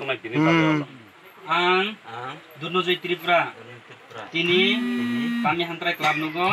Ang Durnojoy Tripura tini kami hantrai club nugo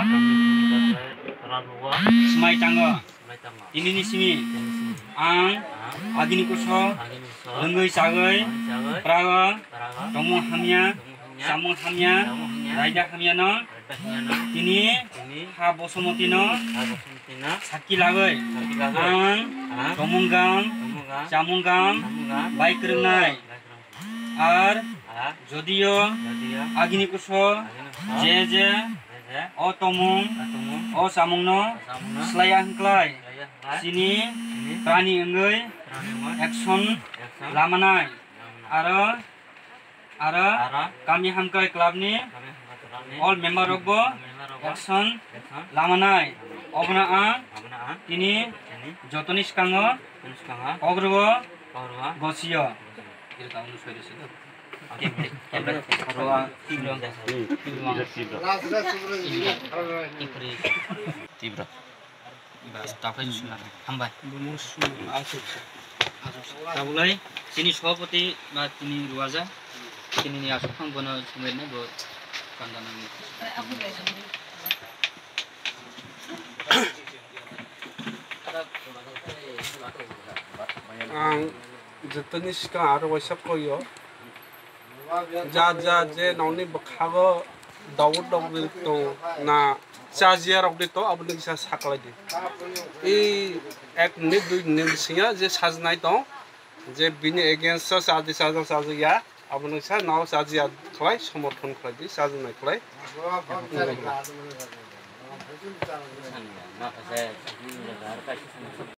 Smai Tanggo tini ni simi ang agini kuso lenggoi sagai praga tomong hamya samong hamya raja hamya no tini ha bosomoti no saki lagai ang tomonggang samonggang baik renai আর যদিও আগিনি কুসো যে ও তমং ও সামংন স্লায়া হংক্লাই সিনি প্রাণী অঙ্গৈ একশন লামানাই আর কামি হামকাই ক্লাবনি অল মেম্বার রকবো একশন লামানাই অবনা তিনি যতনি স্কাঙ্গ অগ্রগ গসিয় Tibra. Dapat sudah hambai. Mulai sini Sabapati, sini Ruaza, sini ni asuk hang bono sebenarnya buat kandangan. जतनी सिका आरो वैसब कोयो जा जे नौनी बखागो दाउद दाउद तो ना चाजिया रख दे तो अब निसा साकलाय दे ए 1 मिनिट 2 मिनिट सिया जे साजनाय तो जे बिनि एगेंस्ट साजिया अब निसा नाव साजिया खलाय समर्थन खलाय दि साजनाय खलाय